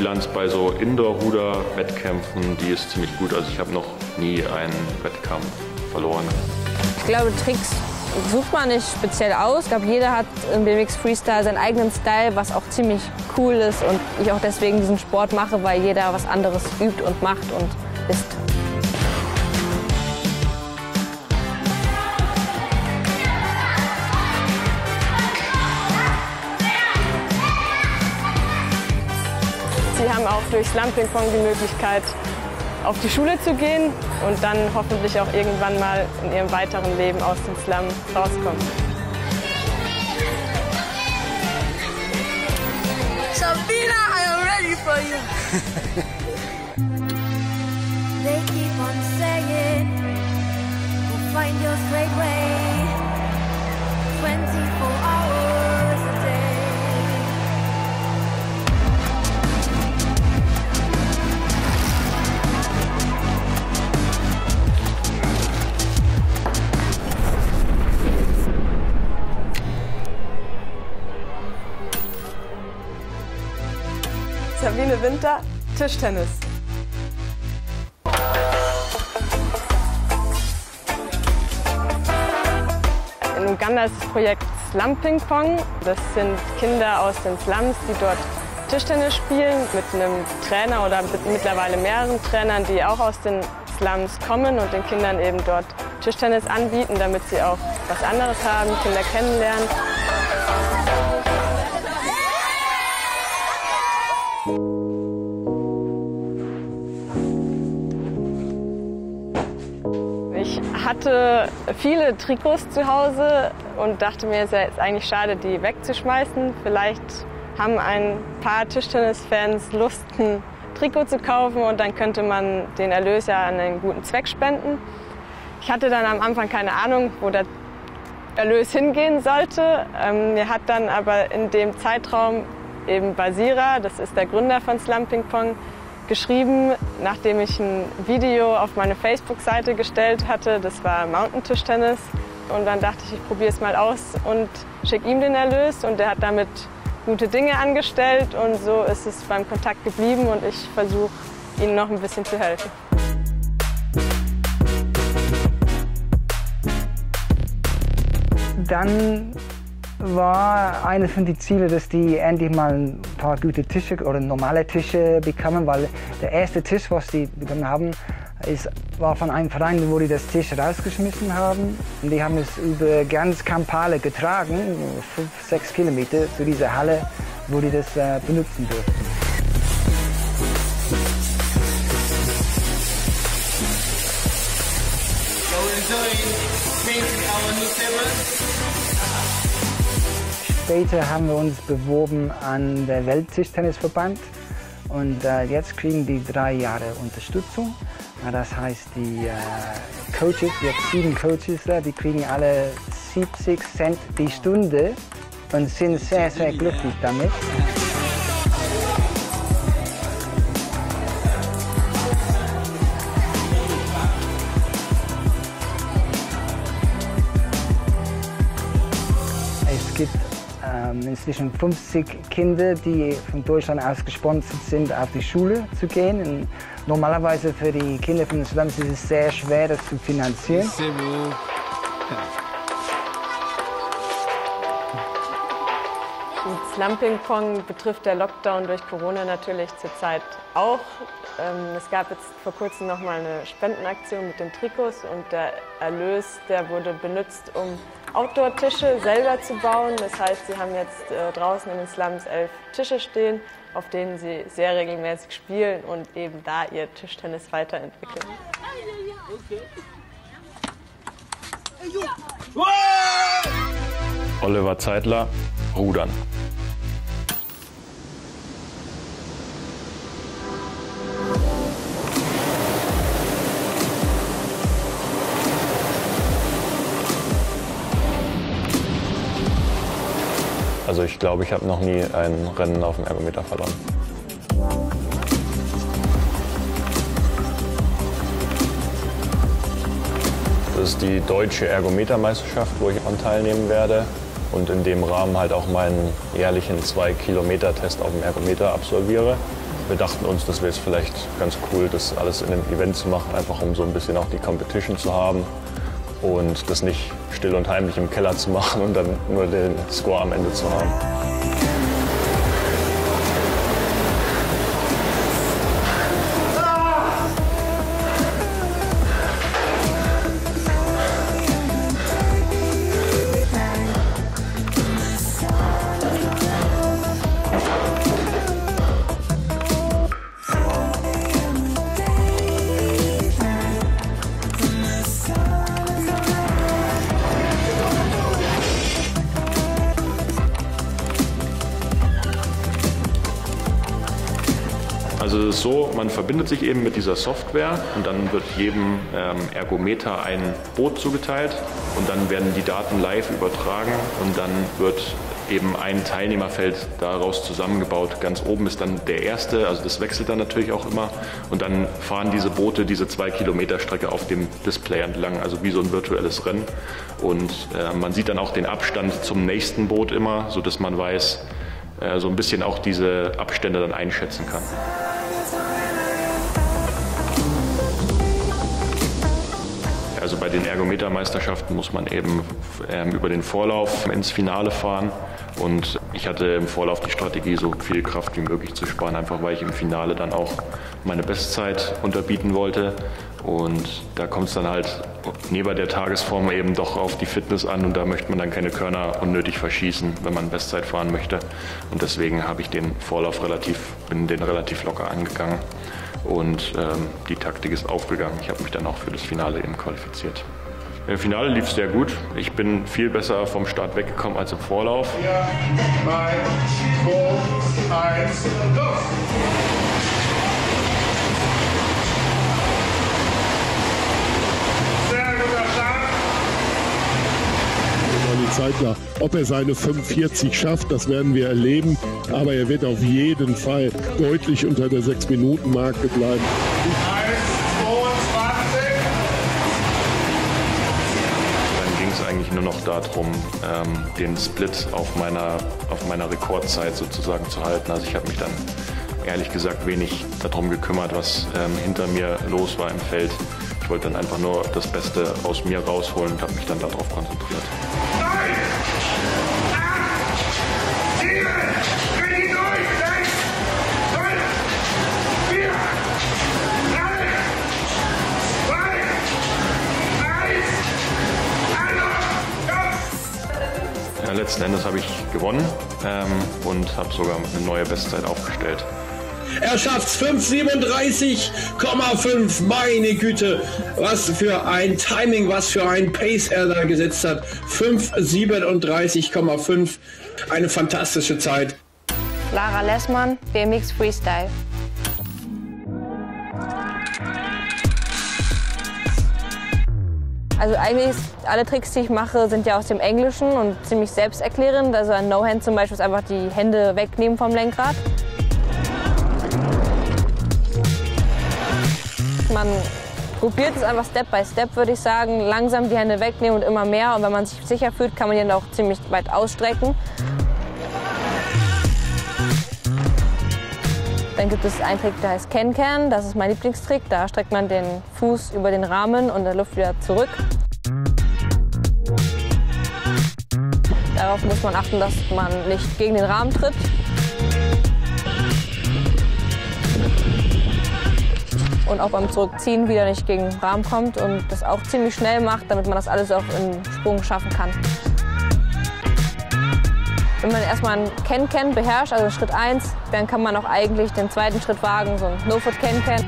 Bilanz bei so Indoor-Ruder-Wettkämpfen, die ist ziemlich gut. Also ich habe noch nie einen Wettkampf verloren. Ich glaube, Tricks sucht man nicht speziell aus. Ich glaube, jeder hat im BMX Freestyle seinen eigenen Style, was auch ziemlich cool ist. Und ich auch deswegen diesen Sport mache, weil jeder was anderes übt und macht und ist. Sie haben auch durch Slam-Ping-Pong die Möglichkeit, auf die Schule zu gehen und dann hoffentlich auch irgendwann mal in ihrem weiteren Leben aus dem Slam rauskommen. Sabina, I am ready for you. They keep on saying, we'll find your straight way, 24 hours a day. Sabine Winter, Tischtennis. In Uganda ist das Projekt Slam Ping Pong. Das sind Kinder aus den Slums, die dort Tischtennis spielen mit einem Trainer oder mit mittlerweile mehreren Trainern, die auch aus den Slums kommen und den Kindern eben dort Tischtennis anbieten, damit sie auch was anderes haben, Kinder kennenlernen. Ich hatte viele Trikots zu Hause und dachte mir, es ist jetzt eigentlich schade, die wegzuschmeißen. Vielleicht haben ein paar Tischtennis-Fans Lust, ein Trikot zu kaufen und dann könnte man den Erlös ja an einen guten Zweck spenden. Ich hatte dann am Anfang keine Ahnung, wo der Erlös hingehen sollte. Mir hat dann aber in dem Zeitraum eben Basira, das ist der Gründer von Slam Ping Pong, geschrieben, nachdem ich ein Video auf meine Facebook-Seite gestellt hatte. Das war Mountain-Tischtennis. Und dann dachte ich, ich probiere es mal aus und schicke ihm den Erlös. Und er hat damit gute Dinge angestellt. Und so ist es beim Kontakt geblieben und ich versuche, ihnen noch ein bisschen zu helfen. Dann war eines von den Zielen, dass die endlich mal ein paar gute Tische oder normale Tische bekommen, weil der erste Tisch, was die bekommen haben, war von einem Verein, wo die das Tisch rausgeschmissen haben. Und die haben es über ganz Kampala getragen, 5-6 Kilometer zu dieser Halle, wo die das benutzen durften. So we're enjoying painting our new table. Später haben wir uns beworben an der Welttischtennisverband und jetzt kriegen die 3 Jahre Unterstützung. Das heißt, die Coaches, jetzt 7 Coaches, die kriegen alle 70 Cent die Stunde und sind sehr, sehr glücklich damit. Es gibt inzwischen 50 Kinder, die von Deutschland aus gesponsert sind, auf die Schule zu gehen. Und normalerweise für die Kinder von den Slums ist es sehr schwer, das zu finanzieren. Slam Ping Pong betrifft der Lockdown durch Corona natürlich zurzeit auch. Es gab jetzt vor kurzem noch mal eine Spendenaktion mit den Trikots und der Erlös, der wurde benutzt, um Outdoor-Tische selber zu bauen. Das heißt, sie haben jetzt draußen in den Slums 11 Tische stehen, auf denen sie sehr regelmäßig spielen und eben da ihr Tischtennis weiterentwickeln. Oliver Zeitler, Rudern. Also ich glaube, ich habe noch nie ein Rennen auf dem Ergometer verloren. Das ist die deutsche Ergometermeisterschaft, wo ich daran teilnehmen werde und in dem Rahmen halt auch meinen jährlichen 2-Kilometer-Test auf dem Ergometer absolviere. wir dachten uns, das wäre es vielleicht ganz cool, das alles in einem Event zu machen, einfach um so ein bisschen auch die Competition zu haben und das nicht still und heimlich im Keller zu machen und dann nur den Score am Ende zu haben. Also es ist so, man verbindet sich eben mit dieser Software und dann wird jedem Ergometer ein Boot zugeteilt und dann werden die Daten live übertragen und dann wird eben ein Teilnehmerfeld daraus zusammengebaut. Ganz oben ist dann der erste, also das wechselt dann natürlich auch immer und dann fahren diese Boote diese 2 Kilometer Strecke auf dem Display entlang, also wie so ein virtuelles Rennen und man sieht dann auch den Abstand zum nächsten Boot immer, sodass man weiß, so ein bisschen auch diese Abstände dann einschätzen kann. Also bei den Ergometermeisterschaften muss man eben über den Vorlauf ins Finale fahren und ich hatte im Vorlauf die Strategie, so viel Kraft wie möglich zu sparen, einfach weil ich im Finale dann auch meine Bestzeit unterbieten wollte und da kommt es dann halt neben der Tagesform eben doch auf die Fitness an und da möchte man dann keine Körner unnötig verschießen, wenn man Bestzeit fahren möchte und deswegen habe ich den Vorlauf bin den relativ locker angegangen. Und die Taktik ist aufgegangen. Ich habe mich dann auch für das Finale eben qualifiziert. Im Finale lief es sehr gut. Ich bin viel besser vom Start weggekommen als im Vorlauf. 4, 3, 2, 1, los! Sehr guter Start. Die Zeit nach. Ob er seine 45 schafft, das werden wir erleben. Aber er wird auf jeden Fall deutlich unter der 6-Minuten-Marke bleiben. 1,22. Dann ging es eigentlich nur noch darum, den Split auf meiner Rekordzeit sozusagen zu halten. Also ich habe mich dann ehrlich gesagt wenig darum gekümmert, was hinter mir los war im Feld. Ich wollte dann einfach nur das Beste aus mir rausholen und habe mich dann darauf konzentriert. 9, 8, 7, richtig durch, 6, 5, 4, 3, 2, 1, Ja, letzten Endes habe ich gewonnen und habe sogar eine neue Bestzeit aufgestellt. Er schafft's 5:37,5. Meine Güte, was für ein Timing, was für ein Pace er da gesetzt hat. 5:37,5. Eine fantastische Zeit. Lara Lessmann, BMX Freestyle. Also eigentlich alle Tricks, die ich mache, sind ja aus dem Englischen und ziemlich selbsterklärend. Also ein No-Hand zum Beispiel ist einfach die Hände wegnehmen vom Lenkrad. Man probiert es einfach Step by Step, würde ich sagen. Langsam die Hände wegnehmen und immer mehr. Und wenn man sich sicher fühlt, kann man die dann auch ziemlich weit ausstrecken. Dann gibt es einen Trick, der heißt Can-Can. Das ist mein Lieblingstrick. Da streckt man den Fuß über den Rahmen und in der Luft wieder zurück. Darauf muss man achten, dass man nicht gegen den Rahmen tritt. Und auch beim Zurückziehen wieder nicht gegen den Rahmen kommt und das auch ziemlich schnell macht, damit man das alles auch im Sprung schaffen kann. Wenn man erstmal einen Can-Can beherrscht, also Schritt 1, dann kann man auch eigentlich den zweiten Schritt wagen, so ein No-Foot Can-Can.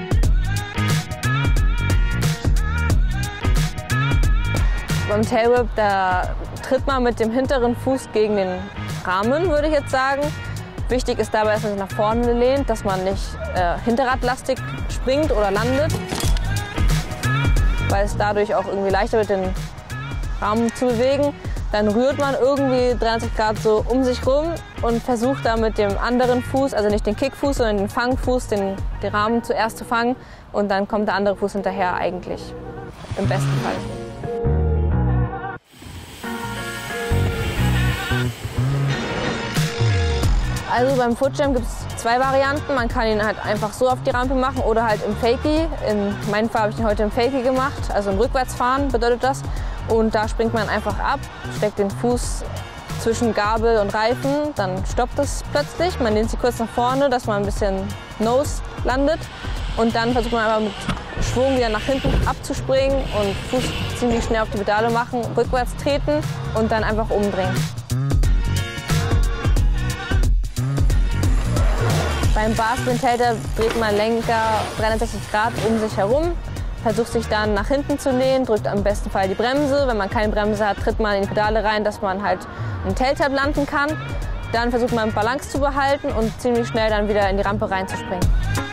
Beim Tailwhip, da tritt man mit dem hinteren Fuß gegen den Rahmen, würde ich jetzt sagen. Wichtig ist dabei, dass man sich nach vorne lehnt, dass man nicht hinterradlastig springt oder landet, weil es dadurch auch irgendwie leichter wird, den Rahmen zu bewegen. Dann rührt man irgendwie 360 Grad so um sich rum und versucht da mit dem anderen Fuß, also nicht den Kickfuß, sondern den Fangfuß, den Rahmen zuerst zu fangen und dann kommt der andere Fuß hinterher eigentlich, im besten Fall. Also beim Footjump gibt es 2 Varianten. Man kann ihn halt einfach so auf die Rampe machen oder halt im Fakie. In meinem Fall habe ich ihn heute im Fakie gemacht, also im Rückwärtsfahren bedeutet das. Und da springt man einfach ab, steckt den Fuß zwischen Gabel und Reifen, dann stoppt es plötzlich. Man lehnt sich kurz nach vorne, dass man ein bisschen Nose landet. Und dann versucht man einfach mit Schwung wieder nach hinten abzuspringen und Fuß ziemlich schnell auf die Pedale machen, rückwärts treten und dann einfach umdrehen. Beim Bar-Spin-Tailtip dreht man Lenker 360 Grad um sich herum, versucht sich dann nach hinten zu lehnen, drückt am besten Fall die Bremse. Wenn man keine Bremse hat, tritt man in die Pedale rein, dass man halt einen Tailtip landen kann. Dann versucht man Balance zu behalten und ziemlich schnell dann wieder in die Rampe reinzuspringen.